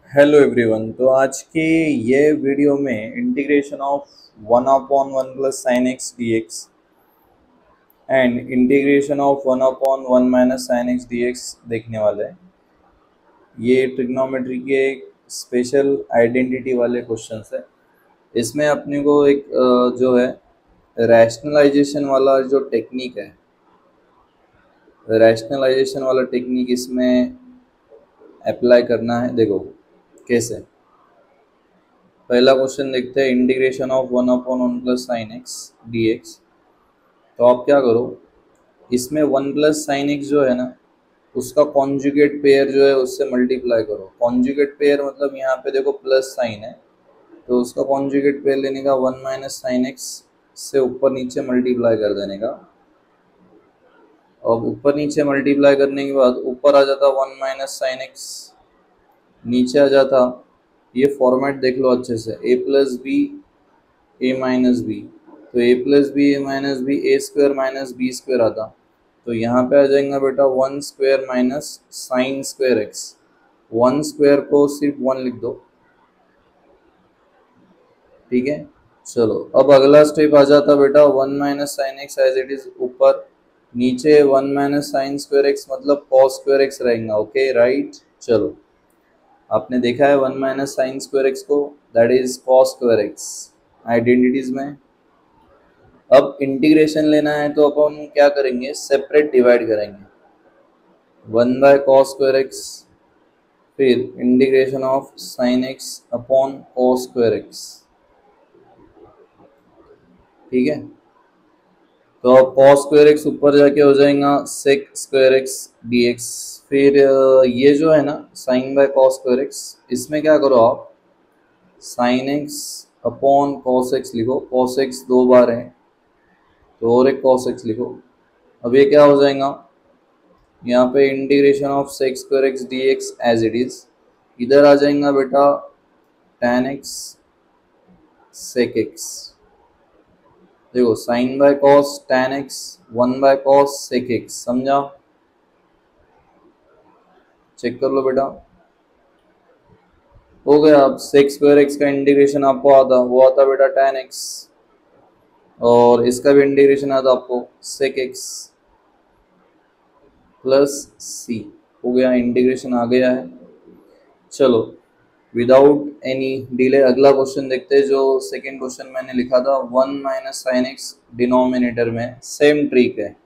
Hello everyone. तो आज के ये वीडियो में integration of 1/1 plus sine x d x and integration of 1/1 minus sine x d x देखने वाले हैं। ये ट्रिग्नोमेट्री के एक स्पेशल आइडेंटिटी वाले क्वेश्चंस है। इसमें अपने को एक जो है रैशनलाइजेशन वाला जो टेक्निक है, रैशनलाइजेशन वाला टेक्निक इसमें अप्लाई करना है। देखो कैसे। पहला क्वेश्चन देखते हैं, integration of 1/1 plus sine x d x. तो आप क्या करो, इसमें 1 प्लस साइन एक्स जो है ना, उसका कॉन्जुगेट पेयर जो है उससे मल्टीप्लाई करो। कॉन्जुगेट पेयर मतलब यहाँ पे देखो प्लस साइन है, तो उसका कॉन्जुगेट पेयर लेने का 1 माइनस साइन एक्स से ऊपर नीचे मल्टीप्लाई कर देने का। और ऊपर नीचे मल्टीप्लाई करने के बाद ऊपर आ जाता 1 माइनस साइन एक्स, नीचे आ जाता, ये फॉर्मेट देख लो अच्छे से, a plus b a minus b. तो a plus b a minus b a square minus b square आता। तो यहाँ पे आ जाएगा बेटा 1 square minus sine square x. 1 square को सिर्फ 1 लिख दो, ठीक है। चलो अब अगला स्टेप आ जाता बेटा 1 minus sine x as it is ऊपर, नीचे 1 माइनस साइन स्क्वायर एक्स मतलब कॉस स्क्वायर एक्स रहेगा। Okay right. चलो आपने देखा है 1 माइनस साइन स्क्वायर एक्स को, that is cos square x identities में। अब इंटीग्रेशन लेना है तो अपन क्या करेंगे, सेपरेट डिवाइड करेंगे। 1 बाय कॉस स्क्वायर एक्स, फिर integration of sine x upon cos square x, ठीक है। तो अब कॉस स्क्वायर एक्स ऊपर जाके हो जाएगा sec square x d x. फिर ये जो है ना sine by cos square x, इसमें क्या करो आप, sine x upon cos x लिखो। कॉस एक्स 2 बार है तो और एक कॉस एक्स लिखो। अब ये क्या हो जाएगा, यहाँ पे integration of sec square x d x as it is, इधर आ जाएगा बेटा tan एक्स सेक एक्स। देखो sine by cos tan x 1 by cos sec x, समझा। चेक कर लो बेटा, हो गया। अब सेक स्क्वायर एक्स का इंटीग्रेशन आपको आता, वो आता बेटा tan एक्स, और इसका भी इंटीग्रेशन आता आपको सेक एक्स प्लस सी। हो गया, इंटीग्रेशन आ गया है। चलो विदाउट एनी डिले अगला क्वेश्चन देखते हैं। जो सेकेंड क्वेश्चन मैंने लिखा था 1 माइनस साइन एक्स डिनोमिनेटर में, सेम ट्रिक है,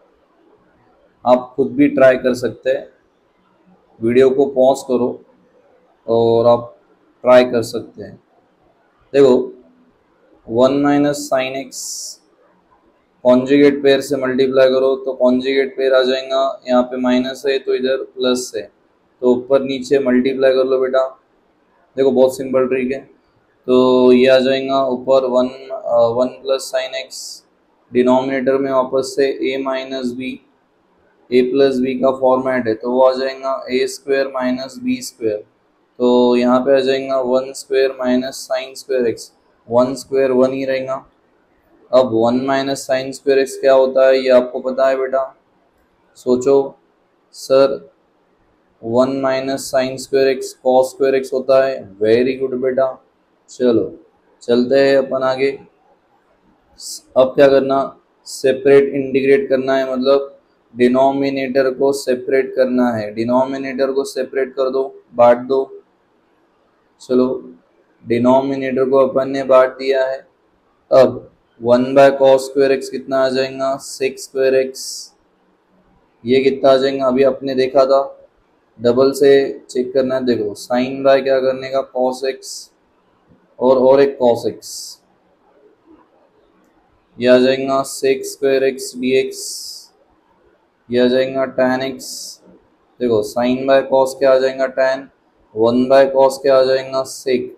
आप खुद भी ट्राई कर सकते हैं। वीडियो को पॉज करो और आप ट्राई कर सकते हैं। देखो 1 minus sine x conjugate pair से मल्टीप्लाई करो तो कॉन्जुगेट पेयर आ जाएगा, यहाँ पे माइनस है तो इधर प्लस है, तो ऊपर नीचे मल्टीप्लाई कर लो बेटा। देखो बहुत सिंपल ट्रिक है। तो ये आ जाएगा ऊपर 1 प्लस साइन एक्स, डिनोमिनेटर में वापस से a minus b, a plus b का फॉर्मेट है तो वो आ जाएगा a square minus b square. तो यहाँ पे आ जाएगा 1 square minus sine square x, 1 square 1 ही रहेगा। अब 1 माइनस साइन स्क्वायर एक्स क्या होता है ये आपको पता है बेटा, सोचो sir. 1 minus sine square x cos square x होता है। वेरी गुड बेटा। चलो चलते हैं अपन आगे। अब क्या करना, सेपरेट इंटीग्रेट करना है, मतलब डिनोमिनेटर को सेपरेट करना है। डिनोमिनेटर को सेपरेट कर दो, बांट दो। चलो डिनोमिनेटर को अपन ने बांट दिया है। अब 1 बाय कॉस स्क्वायर एक्स कितना आ जाएगा, सेक स्क्वायर एक्स। ये कितना आ जाएगा, अभी आपने देखा था, डबल से चेक करना है। देखो साइन बाय क्या करने का, कॉस एक्स और एक कॉस एक्स, ये आ जाएगा sec square x d x, ये आ जाएगा tan एक्स। देखो साइन बाय कॉस क्या आ जाएगा tan, 1 बाय कॉस क्या आ जाएगा सेक।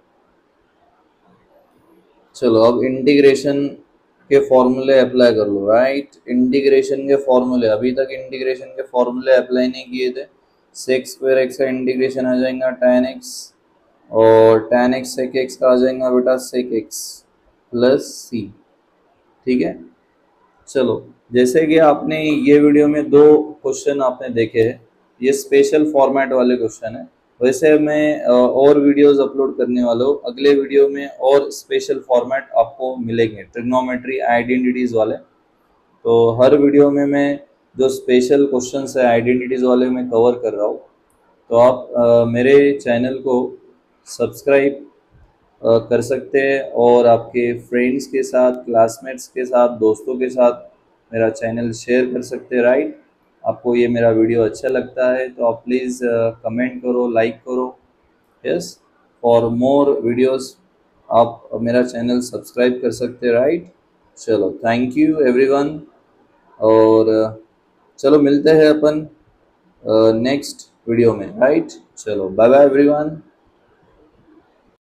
चलो अब इंटीग्रेशन के फॉर्मूले अप्लाई कर लो। राइट, इंटीग्रेशन के फॉर्मूले, अभी तक इंटीग्रेशन के फॉर्मूले अप्लाई नहीं किए थे। सेक स्क्वायर एक्स का इंटीग्रेशन आ जाएगा tan एक्स, और tan एक्स सेक एक्स का आ जाएगा बेटा सेक एक्स प्लस सी, ठीक है। चलो जैसे कि आपने ये वीडियो में 2 क्वेश्चन आपने देखे हैं, ये स्पेशल फॉर्मेट वाले क्वेश्चन है। वैसे मैं और वीडियोस अपलोड करने वाला हूँ अगले वीडियो में, और स्पेशल फॉर्मेट आपको मिलेंगे ट्रिग्नोमेट्री आइडेंटिटीज वाले। तो हर वीडियो में मैं जो स्पेशल क्वेश्चंस है आइडेंटिटीज वाले मैं कवर कर रहा हूँ। तो आप मेरे चैनल को सब्सक्राइब कर सकते हैं और आपके फ्रेंड्स के साथ, क्लासमेट्स के साथ, दोस्तों के साथ मेरा चैनल शेयर कर सकते हैं, राइट। आपको ये मेरा वीडियो अच्छा लगता है तो आप प्लीज़ कमेंट करो, लाइक करो। यस, फॉर मोर वीडियोस आप मेरा चैनल सब्सक्राइब कर सकते हैं, राइट। चलो, थैंक यू एवरीवन। और चलो मिलते हैं अपन नेक्स्ट वीडियो में, राइट। चलो, बाय बाय एवरीवन।